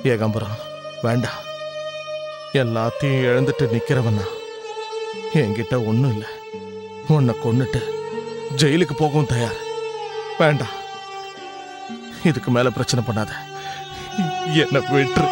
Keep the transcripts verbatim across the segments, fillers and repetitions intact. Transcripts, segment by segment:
ஏகாம்பரம் வேண்டாம். எல்லாத்தையும் இழந்துட்டு நிக்கிறவனா என்கிட்ட ஒண்ணும் இல்லை. உன்னை கொன்னுட்டு ஜெயிலுக்கு போகவும் தயார். வேண்டாம், இதுக்கு மேல பிரச்சனை பண்ணாத, என்ன விட்டுரு.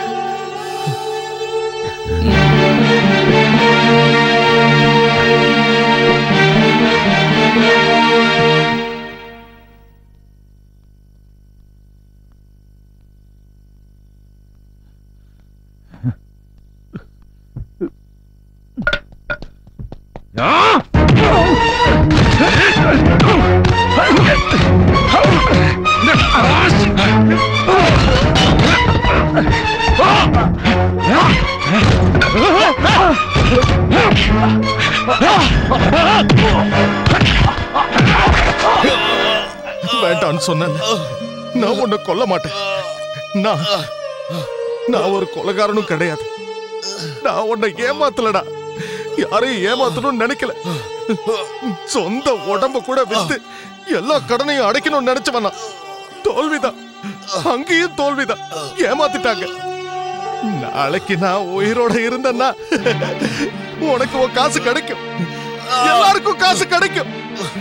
வேண்டான்னு சொன்னேன். நான் உன்னை கொல்ல மாட்டேன். நான் நான் ஒரு கொலைகாரனும் கிடையாது. நான் உன்னை ஏமாத்தலடா, யாரையும் ஏமாத்தணும்னு நினைக்கல. சொந்த உடம்ப கூட வித்து எல்லா கடனையும் அடைக்கணும்னு நினைச்சவனா. தோல்விதான், அங்கேயும் தோல்விதான். ஏமாத்திட்டாங்க. நாளைக்கு நான் உயிரோட இருந்தேன்னா உனக்கு உன் காசு கிடைக்கும், எல்லாருக்கும் காசு கிடைக்கும்.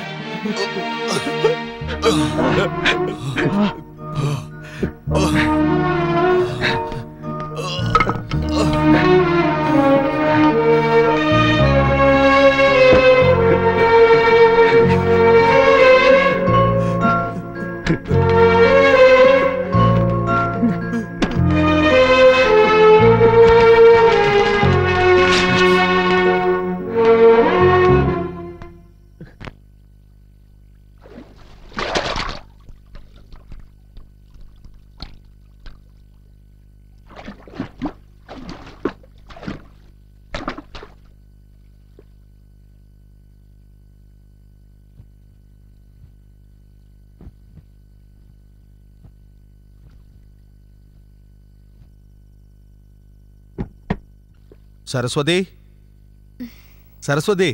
சரஸ்வதி, சரஸ்வதி,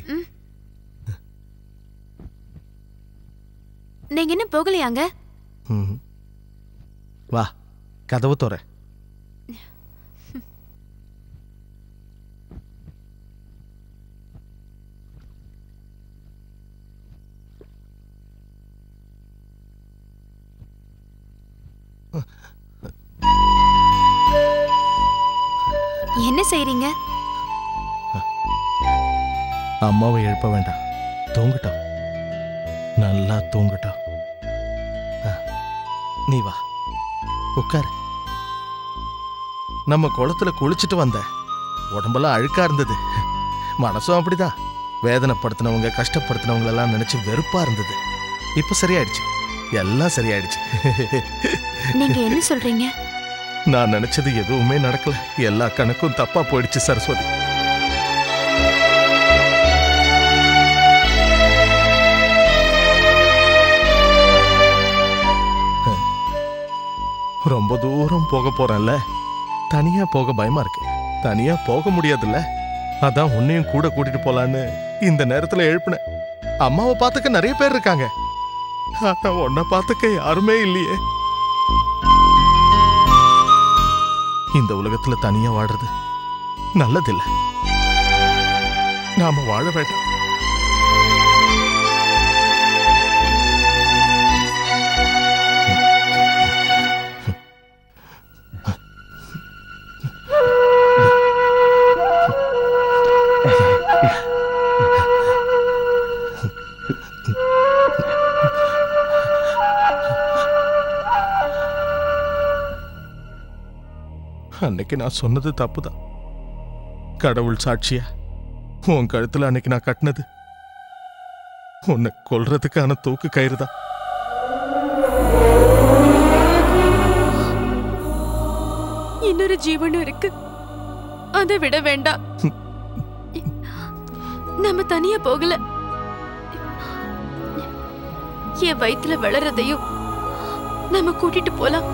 நீங்க என்ன போகலையாங்க? வா, கதவு தோற. என்ன செய்றீங்க? அம்மாவை எழுப்ப வேண்டாம், தூங்கட்டும், நல்லா தூங்கட்டும். நீ வா, உட்காரு. நம்ம குளத்துல குளிச்சுட்டு வந்த, உடம்பெல்லாம் அழுக்கா இருந்தது. மனசும் அப்படிதான். வேதனைப்படுத்தினவங்க, கஷ்டப்படுத்தினவங்க எல்லாம் நினைச்சு வெறுப்பா இருந்தது. இப்ப சரியாயிடுச்சு, எல்லாம் சரியாயிடுச்சு. நீங்க என்ன சொல்றீங்க? நான் நினைச்சது எதுவுமே நடக்கல. எல்லா கணக்கும் தப்பா போயிடுச்சு சரஸ்வதி. ரொம்ப தூரம் போக போறேன்ல, தனியா போக பயமா இருக்கு. தனியா போக முடியாதுல்ல, அதான் உன்னையும் கூட கூட்டிட்டு போலான்னு இந்த நேரத்துல எழுப்பினேன். அம்மாவை பார்த்துக்க நிறைய பேர் இருக்காங்க, ஆனா உன்னை பார்த்துக்க யாருமே இல்லையே. இந்த உலகத்துல தனியா வாடுறது நல்லதில்ல. நாம வாழ வேண்டாம். அன்னைக்கு நான் சொன்னது தப்புதான். கடவுள் சாட்சியா, உன் கழுத்துல அன்னைக்கு நான் கட்டினது உன்னை கொல்றதுக்கான தூக்கு கயிறுதான். இன்னொரு ஜீவனும் இருக்கு, அதை விட வேண்டாம். நம்ம தனியா போகல, என் வயித்துல வளரதையும் நம்ம கூட்டிட்டு போலாம்.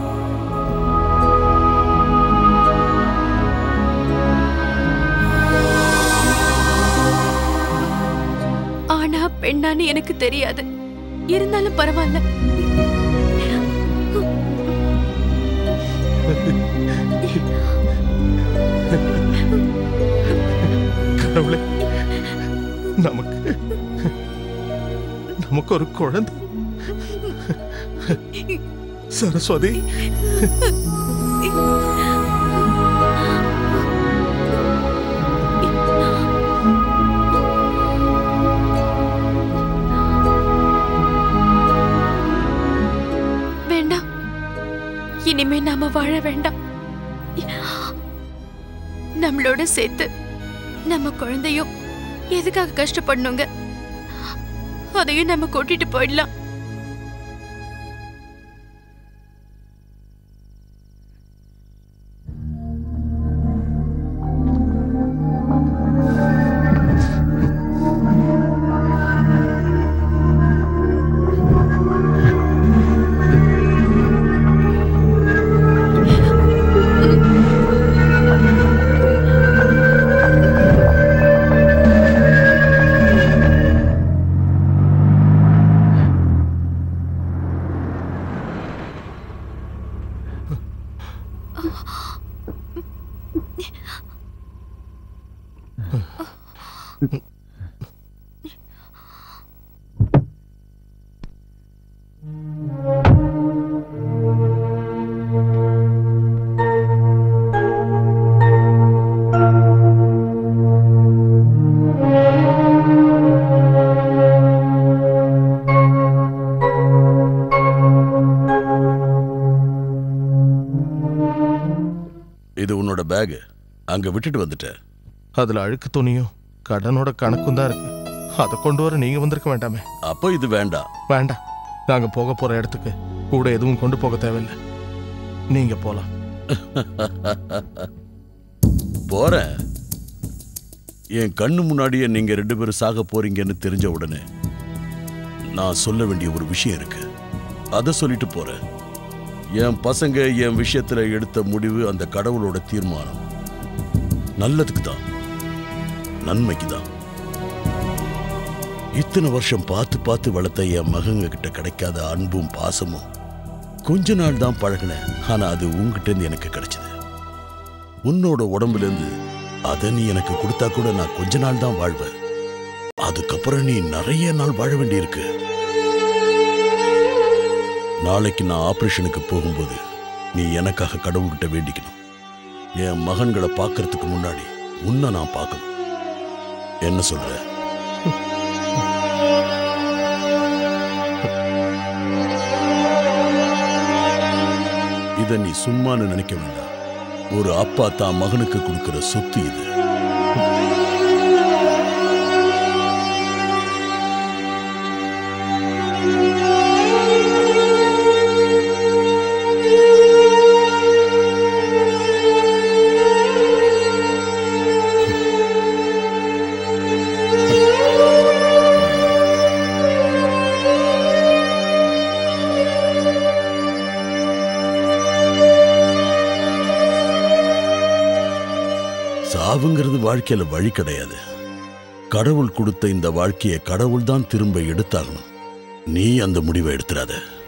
ஆனா பெண்ணான்னு எனக்கு தெரியாது, இருந்தாலும் பரவாயில்ல. கடவுளே, நமக்கு நமக்கு ஒரு குழந்தை. சரஸ்வதி, வேண்டாம், இனிமே நாம வாழ வேண்டாம். நம்மளோட சேர்த்து நம்ம குழந்தையும் எதுக்காக கஷ்டப்படணுங்க? அதையும் நம்ம கூட்டிட்டு போயிடலாம். இது உன்னோட பேக். அங்க விட்டுட்டு வந்துட்டேன். அதுல அழுக்கு துணியும் கடனோட கணக்கும் தான் இருக்கு. அதை கொண்டு வர நீங்க வந்திருக்க வேண்டாமே. அப்போ இது வேண்டாம். வேண்டாம், நாங்க போக போற இடத்துக்கு கூட எதுவும் கொண்டு போக தேவையில்லை. நீங்க போலாம். போறேன். என் கண்ணு முன்னாடியே நீங்க ரெண்டு பேரும் சாக போறீங்கன்னு தெரிஞ்ச உடனே நான் சொல்ல வேண்டிய ஒரு விஷயம் இருக்கு. அதை சொல்லிட்டு போறேன். என் பசங்க என் விஷயத்துல எடுத்த முடிவு அந்த கடவுளோட தீர்மானம். நல்லதுக்கு தான், நன்மைக்கு தான். இத்தனை வருஷம் பார்த்து பார்த்து வளர்த்த என் மகங்க கிட்ட கிடைக்காத அன்பும் பாசமும் கொஞ்ச நாள் தான் பழகினேன். ஆனா அது உங்ககிட்ட இருந்து எனக்கு கிடைச்சது. உன்னோட உடம்புல இருந்து அதை நீ எனக்கு கொடுத்தா கூட நான் கொஞ்ச நாள் தான் வாழ்வேன். அதுக்கப்புறம் நீ நிறைய நாள் வாழ வேண்டியிருக்கு. நாளைக்கு நான் ஆபரேஷனுக்கு போகும்போது நீ எனக்காக கடவுள்கிட்ட வேண்டிக்கணும். என் மகன்களை பார்க்கறதுக்கு முன்னாடி உன்னை நான் பார்க்கணும். என்ன சொல்ற? இத நீ சும்மான்னு நினைக்க வேண்டாம். ஒரு அப்பா தான் மகனுக்கு கொடுக்கிற சொத்து இது. சாவுங்கிறது வாழ்க்கையில வழி கிடையாது. கடவுள் கொடுத்த இந்த வாழ்க்கையை கடவுள் தான் திரும்ப எடுத்தாகணும். நீ அந்த முடிவை எடுத்துறாத.